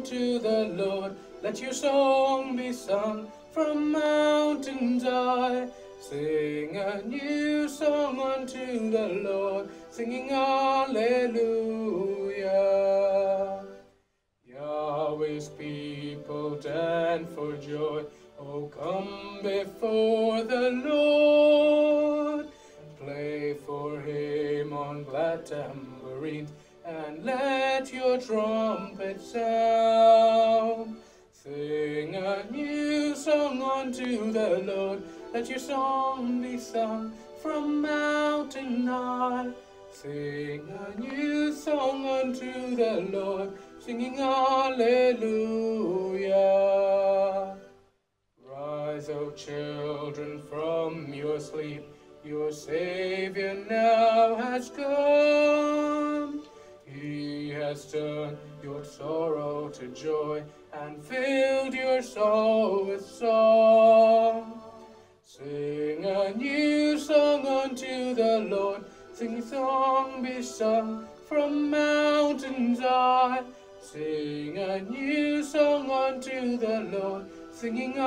unto the Lord. Let your song be sung from mountains high. Sing a new song unto the Lord, singing alleluia. Yahweh's people dance for joy. Oh, come before the Lord. Play for him on glad tambourines, and let your trumpet sound. Sing a new song unto the Lord. Let your song be sung from mountain high. Sing a new song unto the Lord, singing alleluia. Rise, O children, from your sleep. Your Savior now has come. He has turned your sorrow to joy and filled your soul with song. Sing a new song unto the Lord. Sing a song be sung from mountains high. Sing a new song unto the Lord, singing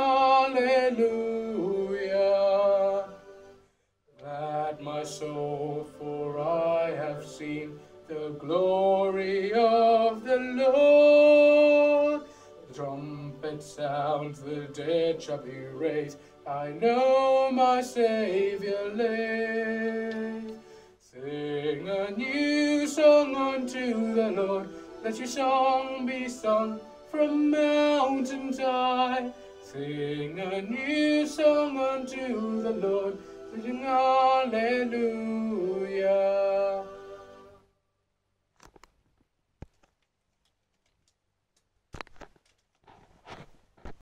alleluia. Glad my soul, for I have seen the glory of the Lord. The trumpet sounds, the dead shall be raised. I know my Savior lives. Sing a new song unto the Lord. Let your song be sung from mountains high. Sing a new song unto the Lord, singing alleluia.